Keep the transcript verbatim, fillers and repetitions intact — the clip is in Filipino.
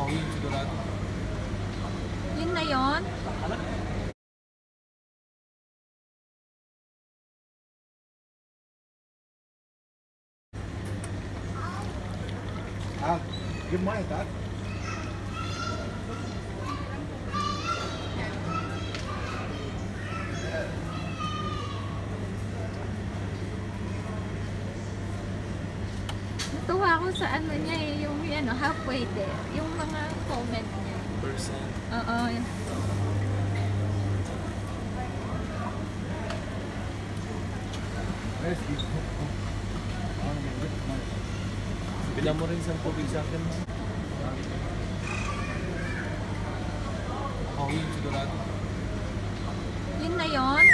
Ako yun, sigurado. Yun na yun? Ah, good morning, Dad. Natuwa ako sa ano niya eh, yung ano, halfway there. Yung mga comment niya. Percent. Oo. Bila mo rin sa tubig sa akin, mo. Ako yun, sigurado. Yun na yun?